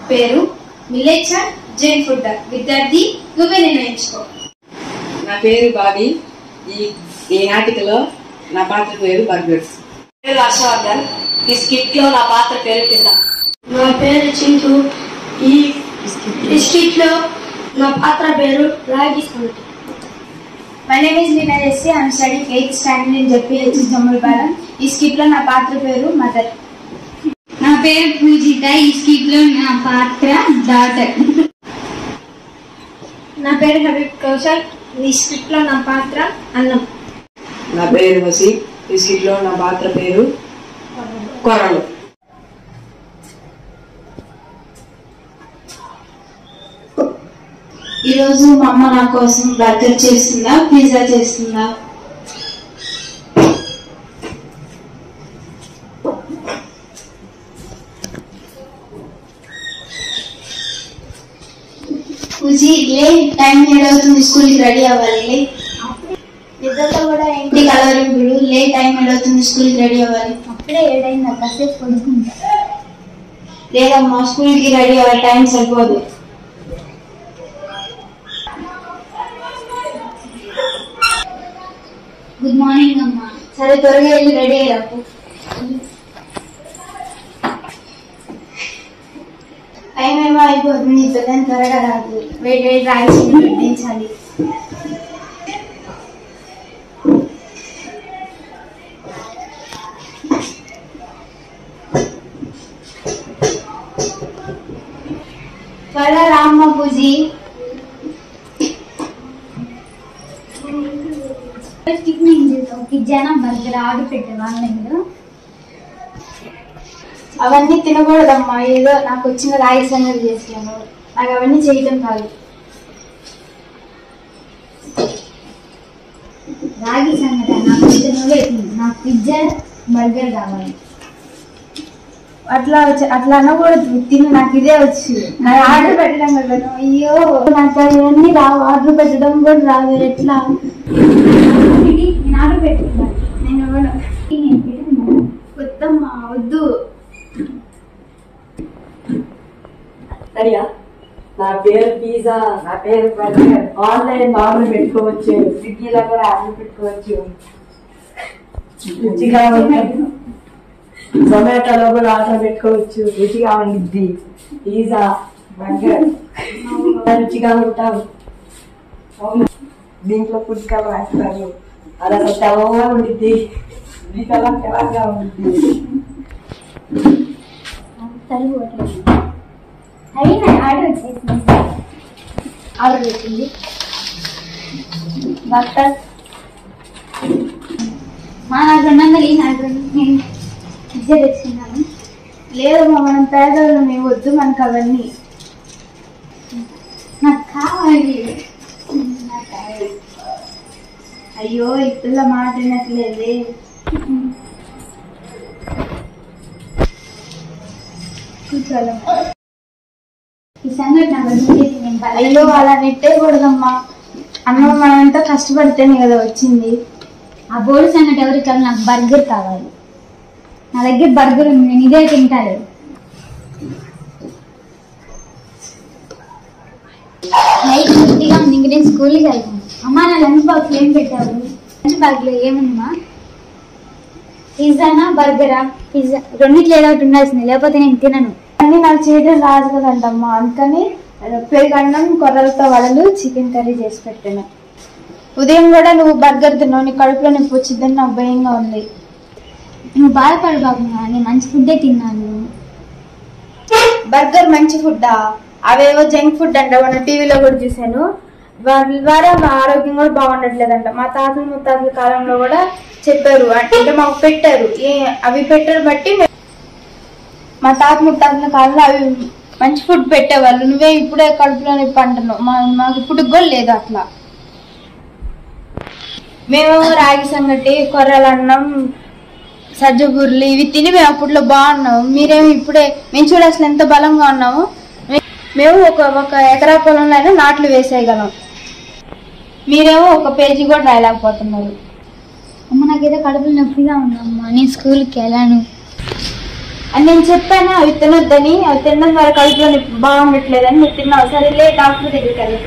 పేరు millet chat Jain food విద్యార్థి నువ్వే నిర్ణయించుకో. నా పేరు బాబీ. ఈ నాటికలో నా పాత్ర పేరు బర్గర్స్. పేరు హర్షవర్ధన్. ఈ స్కిట్ లో నా పాత్ర పేరు కింద. నా పేరు చింటూ. ఈ స్కిట్ లో నా పాత్ర పేరు రాగి సంగటి. My name is Lina Jesse. I am studying 8th standard in JPH Jamulpalam. ఈ స్కిట్ లో నా పాత్ర పేరు మదర్. నా పేరు పూజిత. ఈ స్కిట్ లో నా పాత్ర డాటర్. నా పేరు హబీబ్ కౌశల్. ఈ స్కిట్ లో నా పాత్ర అన్నం. నా పేరు వసీ. ఈ స్కిట్ లో నా పాత్ర పేరు కొరలు. ఈరోజు మా అమ్మ నా కోసం బర్గర్ చేస్తుందా పిజ్జా చేస్తుందా? పూజీ లే, టైం ఏడవుతుంది, స్కూల్కి రెడీ అవ్వాలి. నిద్రతో కూడా ఇంటి కలవరింపుడు. లే, టైం ఏడవుతుంది, స్కూల్కి రెడీ అవ్వాలి. అప్పుడే ఏడైంది, కాసేపు పడుకుంటా. లేదమ్మా, స్కూల్కి రెడీ అవ్వాలి, టైం సరిపోదు. గుడ్ మార్నింగ్ అమ్మా. సరే, త్వరగా వెళ్ళి రెడీ అయ్యాకు. టైం ఏమో అయిపోతుంది, పిల్లలు త్వరగా రాదు. వేడి వేడి రాసి పెట్టించాలి. త్వరగా రామ్మ పూజీ. పిజ్జా బర్గర్ ఆర్డర్ పెట్టాను ఆన్లైన్ లో. అవన్నీ తినకూడదమ్మా, ఏదో నాకు వచ్చిన రాగి సంగతి చేసాను. నాకు అవన్నీ చేయటం కాదు. రాగి సంగతి నాకు పిజ్జా బర్గర్ కావాలి. అట్లా అనకూడదు. తిని నాకు ఇదే వచ్చి నాకు ఆర్డర్ పెట్టడం కదా. అయ్యో, నాకు అవన్నీ రావు, ఆర్డర్ పెట్టడం కూడా రాదు. ఎట్లా? నేను ఆర్డర్ పెట్టుకున్నాను. నేను వద్దమ్మా, వద్దు. సరిగా నా పేరు పిజ్జా. నా పేరు బర్గర్. ఆన్లైన్ ఆర్డర్ పెట్టుకోవచ్చు, స్విగ్గీలో కూడా ఆర్డర్ పెట్టుకోవచ్చు. రుచిగా ఉంటుంది. జొమాటోలో కూడా ఆర్డర్ పెట్టుకోవచ్చు, రుచిగా ఉండిద్ది. పిజ్జా బర్గర్ రుచిగా ఉంటావు. దీంట్లో ఫుడ్ కలర్ వేస్తారు, అలా తెల్లగా ఉండిద్ది. ఈ కలర్ తెల్లగా ఉండిద్ది. ఆర్డర్ పెట్టింది డాక్టర్. నాకు 200 నాకు నేను పిజ్జా తెచ్చుకున్నాను. లేదమ్మా, మనం పేదవాళ్ళం, వద్దు మనకు అవన్నీ. నాకు కావాలి. అయ్యో, ఈ పిల్ల మాట వినట్లేదే. ఈ సంగతి నాకు అయ్యో, అలా నెట్టేయకూడదమ్మా. అన్నం మనం ఎంతో కష్టపడితేనే కదా వచ్చింది. ఆ బోర్డు సంగతి ఎవరికి కావాలి? నాకు బర్గర్ కావాలి. నా దగ్గర బర్గర్ ఉంది, నేను ఇదే తింటాను. నైట్ కొద్దిగా ఉంది, ఇంక నేను స్కూల్కి వెళ్తాను. అమ్మా, నా లంచ్ బాక్స్ ఏం పెట్టావు? లంచ్ బాక్స్లో ఏముందమ్మా? పిజ్జానా బర్గరా? పిజ్జా రెండిట్లో ఏదో ఒకటి ఉండాల్సింది, లేకపోతే నేను తినను. అన్నీ నాకు చేయడం రాదు కదంటమ్మా, అందుకని పెరుగన్నం, కొర్రలతో వడలు, చికెన్ కర్రీ చేసి పెట్టాను. ఉదయం కూడా నువ్వు బర్గర్ తిన్నావు, నీ కడుపులో నొప్పి వచ్చిందని నాకు భయంగా ఉంది. నువ్వు బాధపడు బాబు, నేను మంచి ఫుడ్డే తిన్నాను. బర్గర్ మంచి ఫుడ్డా? అవేవో జంక్ ఫుడ్ అంట, మన టీవీలో కూడా చూశాను. వాటి ద్వారా మా ఆరోగ్యం కూడా బాగుండట్లేదంట. మా తాతల ముత్తాతల కాలంలో కూడా చెప్పారు, అంటే మాకు పెట్టారు. అవి పెట్టారు బట్టి మా తాత ముత్తాతల కాలంలో అవి మంచి ఫుడ్ పెట్టేవాళ్ళు. నువ్వే ఇప్పుడే కడుపులో నొప్పి అంటున్నావు. మాకు ఇప్పుడు కూడా లేదు అట్లా. మేము రాగి సంగటి, కొర్రల అన్నం, సజ్జబూర్లు ఇవి తిని మేము అప్పట్లో బాగున్నాము. మీరేమో ఇప్పుడే, మేము చూడ అసలు ఎంత బలంగా ఉన్నాము. మేము ఒక ఎకరా పొలంలో అయినా నాట్లు వేసేయగలం. మీరేమో ఒక పేజీ కూడా రాయలేకపోతున్నారు. అమ్మ, నాకేదో కడుపులో నొప్పిగా ఉందమ్మా, నేను స్కూల్కి వెళ్ళాను. అని నేను చెప్పాను అవి తినొద్దని, అవి తినడం ద్వారా కడుపులో బాగుండట్లేదని. నువ్వు తిన్నావు, సరేలే డాక్టర్ దగ్గరికి వెళ్ళి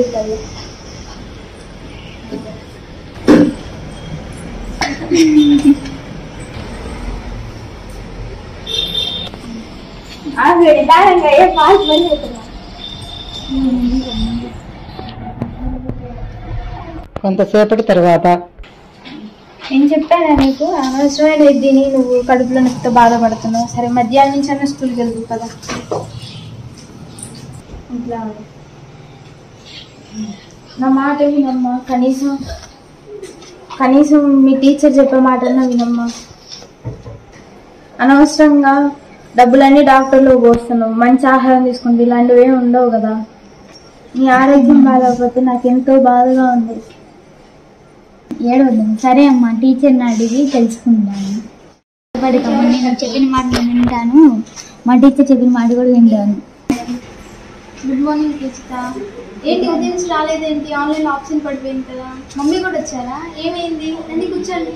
కొంతసేపటి తర్వాత నేను చెప్పాను నీకు అనవసరమైన దీని నువ్వు కడుపులో నొప్పితో బాధపడుతున్నావు. సరే మధ్యాహ్నం నుంచి అన్న స్కూల్కి వెళ్తావు కదా. ఇట్లా నా మాట వినమ్మా, కనీసం మీ టీచర్ చెప్పే మాటన్నా వినమ్మా. అనవసరంగా డబ్బులన్నీ డాక్టర్లో పోస్తున్నావు. మంచి ఆహారం తీసుకుంటే ఇలాంటివి ఏమి ఉండవు కదా. నీ ఆరోగ్యం బాగాలేకపోతే నాకు ఎంతో బాధగా ఉంది. ఏడవద్దాం. సరే అమ్మా, టీచర్ని అడిగి తెలుసుకుంటాను. నేను చెప్పిన మాట నేను వింటాను, మా టీచర్ చెప్పిన మాట కూడా వింటాను. Good morning Ruchitha. ఏంటి ఉదయం నుంచి రాలేదేంటి? ఆన్లైన్ ఆప్షన్ పడిపోయింది కదా. మమ్మీ కూడా వచ్చారా? ఏమైంది? రండి కూర్చోండి.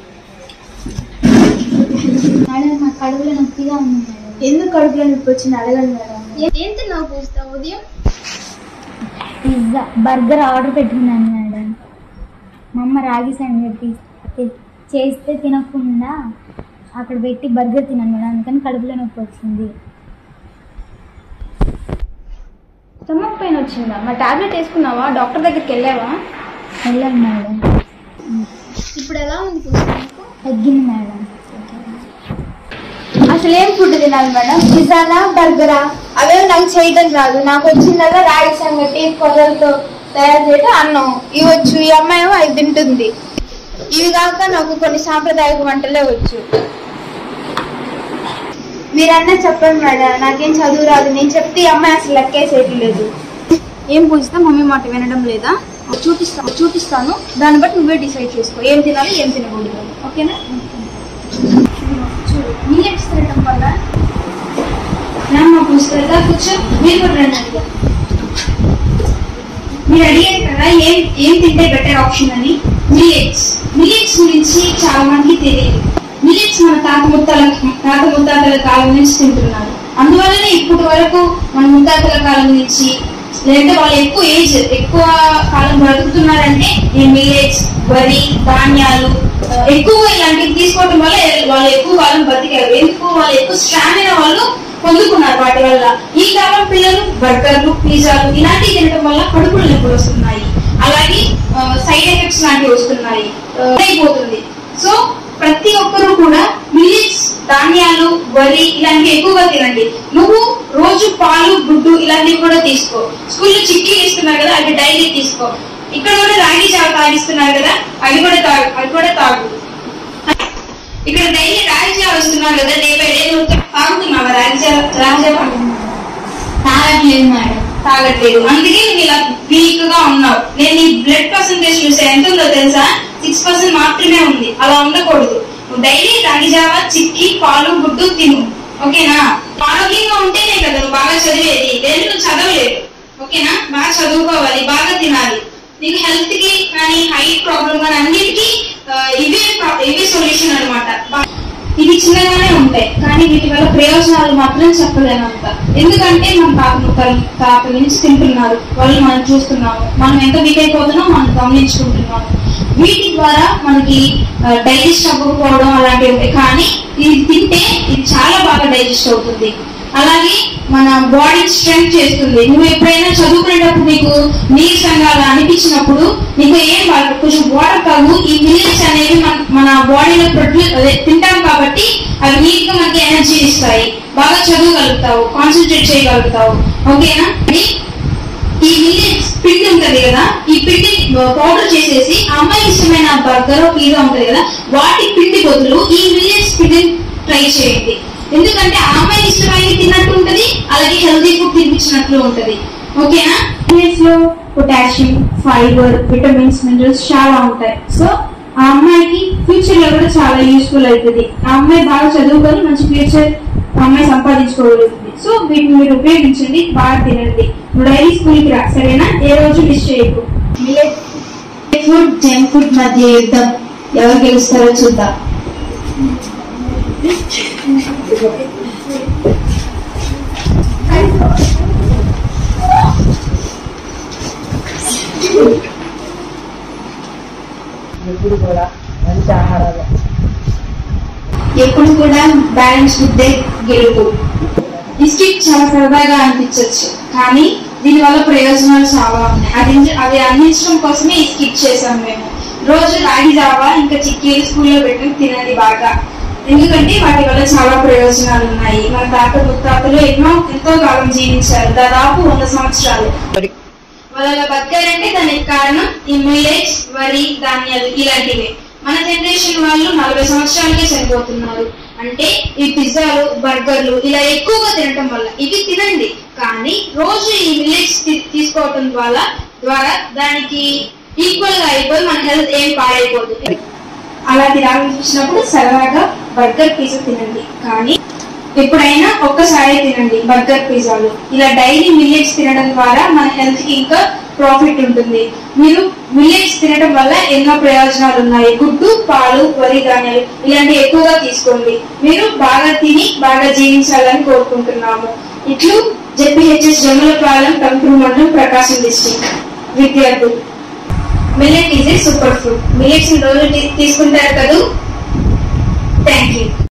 మేడం నాకు కడుపులో నొప్పిగా ఉంది మేడం. ఎందుకు కడుపులో నొప్పి వచ్చింది అడగండి మేడం. ఏం తిన్నావు పూజిత ఉదయం? పిజ్జా బర్గర్ ఆర్డర్ పెట్టుకున్నాను మేడం. మా అమ్మ రాగి సంగటి చేస్తే తినకుండా అక్కడ పెట్టి బర్గర్ తిన్నాను మేడం. అందుకని కడుపులో నొప్పి వచ్చింది. స్టమక్ పెయిన్ వచ్చిందా? మా టాబ్లెట్ వేసుకున్నావా? డాక్టర్ దగ్గరికి వెళ్ళావా? వెళ్ళాను మేడం. ఇప్పుడు ఎలా ఉంది పూజిత? తగ్గింది మేడం. అసలు ఏం ఫుడ్ తినాలి మేడం? పిజ్జానా బర్గరా? అవే నాకు చేయడం రాదు. నాకు వచ్చిందల్లా రాగి సంగటి కొర్రలతో తయారు చేయడం అన్నం ఇవి వచ్చు. ఈ అమ్మాయి అవి తింటుంది. ఇవి కాక నాకు కొన్ని సాంప్రదాయక వంటలే వచ్చు. మీరన్నా చెప్పండి మేడం, నాకేం చదువు రాదు. నేను చెప్తే ఈ అమ్మాయి అసలు లెక్కేసేయట్లేదు. ఏం పూజితే మమ్మీ మాట వినడం లేదా? చూపిస్తాను, దాన్ని బట్టి నువ్వే డిసైడ్ చేసుకో ఏం తినాలి ఏం తినకూడదు. ఓకేనా? చూడు, మిల్లెట్స్ తినడం వల్ల పూజితా కూర్చో. మీరు కూడా రండి. మీరు అడిగారు కదా ఏం తింటే బెటర్ ఆప్షన్ అని. మిల్లెట్స్ గురించి చాలా మందికి తెలియదు. మిల్లెట్స్ మన తాత ముత్తాతల కాలం నుంచి తింటున్నారు. అందువల్లనే ఇప్పటి వరకు మన ముత్తాతల కాలం నుంచి లేదంటే వాళ్ళు ఎక్కువ కాలం బ్రతుకుతున్నారంటే ఈ మిల్లెట్స్, వరి, ధాన్యాలు ఎక్కువగా ఇలాంటివి తీసుకోవడం వల్ల వాళ్ళు ఎక్కువ కాలం బతికారు. ఎందుకు? వాళ్ళు ఎక్కువ స్ట్రామినా వాళ్ళు పొందుకున్నారు వాటి వల్ల. ఈ కాలం పిల్లలు బర్గర్లు, పిజ్జాలు ఇలాంటివి తినడం వల్ల కడుపులు నొప్పులు వస్తున్నాయి. అలాగే సైడ్ ఎఫెక్ట్స్ లాంటివి వస్తున్నాయి, అయిపోతుంది. సో ప్రతి ఒక్కరూ కూడా మిల్లెట్స్, ధాన్యాలు, వరి ఇలాంటివి ఎక్కువగా తినండి. నువ్వు రోజు పాలు, గుడ్డు ఇలాంటివి కూడా తీసుకో. స్కూల్లో చిక్కీలు ఇస్తున్నారు కదా, అవి డైలీ తీసుకో. ఇక్కడ కూడా రాగి జావ తాగిస్తున్నారు కదా, అవి కూడా తాగు. ఇక్కడ డైలీ రాగి జావ వస్తున్నారు కదా, డే బై డే నువ్వు తాగుతున్నావా? రాగి జావ తాగట్లేదు మేడం. తాగట్లేదు, అందుకే నువ్వు ఇలా వీక్ గా ఉన్నావు. నేను నీ బ్లడ్ పర్సెంటేజ్ చూసా, ఎంత ఉందో తెలుసా? 6% మాత్రమే ఉంది. అలా ఉండకూడదు. నువ్వు డైలీ రాగి జావ, చిక్కి, పాలు, గుడ్డు తిను. ఓకేనా? ఆరోగ్యంగా ఉంటేనే కదా నువ్వు బాగా చదివేది. లేదు నువ్వు చదవలేదు. ఓకేనా? బాగా చదువుకోవాలి, బాగా తినాలి. నీకు హెల్త్ కి కానీ హైట్ ప్రాబ్లం కానీ అన్నిటికీ ఇవే సొల్యూషన్ అనమాట. ఇవి చిన్నగానే ఉంటాయి కానీ వీటి వల్ల ప్రయోజనాలు మాత్రం చెప్పలేనంత. ఎందుకంటే మన తాత నుంచి తింటున్నారు, వాళ్ళు మనం చూస్తున్నాము. మనం ఎంత వీక్ అయిపోతున్నామో మనం గమనించుకుంటున్నాము. వీటి ద్వారా మనకి డైజెస్ట్ అవ్వకపోవడం అలాంటివి ఉంటాయి. కానీ ఇది తింటే ఇది చాలా బాగా డైజెస్ట్ అవుతుంది. అలాగే మన బాడీ స్ట్రెంగ్త్ చేస్తుంది. నువ్వు ఎప్పుడైనా చదువుకునేటప్పుడు నీకు నీరసంగా అనిపించినప్పుడు నీకు ఏం బాగా కొంచెం వాటర్ తాగు. ఈ మిల్లెట్స్ అనేవి మన బాడీలో తింటాం కాబట్టి అవి నీట్ గా మనకి ఎనర్జీ ఇస్తాయి. బాగా చదవగలుగుతావు, కాన్సన్ట్రేట్ చేయగలుగుతావు. ఓకేనా? ఈ మిల్లెట్స్ పిండి ఉంటది కదా, ఈ పిండి పౌడర్ చేసేసి అమ్మాయికి ఇష్టమైన బర్గర్, పిజ్జా ఉంటది కదా, వాటి పిండి బదులు ఈ మిల్లెట్స్ పిండి ట్రై చేయండి. ఎందుకంటే ఆ అమ్మాయికి ఇష్టమైన తిన్నట్టు ఉంటది, అలాగే హెల్దీ ఫుడ్ తినిపించినట్లు ఉంటది. ఓకేనా? మిల్లెట్స్ లో పొటాషియం, ఫైబర్, విటమిన్స్, మినరల్స్ చాలా ఉంటాయి. సో ఆ అమ్మాయికి ఫ్యూచర్ లో కూడా చాలా యూస్ఫుల్ అవుతుంది. ఆ అమ్మాయి బాగా చదువుకొని మంచి ఫ్యూచర్ ఆ అమ్మాయి సంపాదించుకోగలుగుతుంది. సో వీటిని మీరు ఉపయోగించండి, బాగా తినండి. నువ్వు డైలీ స్కూల్కి రా, సరేనా? ఏ రోజు మిస్ చేయకు. మిల్లెట్ ఫుడ్, జంక్ ఫుడ్ మధ్య యుద్ధం ఎవరు గెలుస్తారో చూద్దాం. కూడా బ్యాలెన్స్ ఫుడ్డే గెలుపు. ఈ స్కిట్ చాలా సరదాగా అనిపించవచ్చు, కానీ దీని వల్ల ప్రయోజనాలు చాలా ఉన్నాయి. అవి అందించడం కోసమే ఈ స్కిట్ చేసాం మేము. రోజు రాగి జావా ఇంకా చిక్కీలు స్కూల్లో పెట్టుకుని తినండి బాగా, ఎందుకంటే వాటి వల్ల చాలా ప్రయోజనాలు ఉన్నాయి. మన తాత ముత్తాతలు ఎంతో కాలం జీవించారు, దాదాపు 100 సంవత్సరాలు. వాళ్ళ బతకారంటే దానికి కారణం ఈ మిల్లెట్స్, వరి, ధాన్యాలు ఇలాంటివే. మన జనరేషన్ వాళ్ళు 40 సంవత్సరాలకే చనిపోతున్నారు. అంటే ఈ పిజ్జాలు, బర్గర్లు ఇలా ఎక్కువగా తినటం వల్ల. ఇవి తినండి, కానీ రోజు ఈ మిల్లెట్స్ తీసుకోవటం ద్వారా దానికి ఈక్వల్ గా అయిపోయి మన హెల్త్ ఏం పాడైపోదు. అలా తినాలనిపించినప్పుడు సరదాగా బర్గర్, పిజ్జా తినండి, కానీ ఎప్పుడైనా ఒక్కసారి తినండి బర్గర్, పిజ్జాలు. ఇలా డైలీ మిల్లెట్స్ తినడం ద్వారా మన హెల్త్ కి ఇంకా ప్రాఫిట్ ఉంటుంది. మీరు మిల్లెట్స్ తినడం వల్ల ఎన్నో ప్రయోజనాలు ఉన్నాయి. గుడ్డు, పాలు, వరి, ధాన్యాలు ఇలాంటివి ఎక్కువగా తీసుకోండి. మీరు బాగా తిని బాగా జీవించాలని కోరుకుంటున్నాము. ఇట్లు జెడ్పీహెచ్ఎస్ జమ్మలపాలెం, టంకురు మండలం, ప్రకాశం డిస్ట్రిక్ట్ విద్యార్థులు. Millet is a super food. Millets రోజు తీసుకుంటారు కదా. Thank you.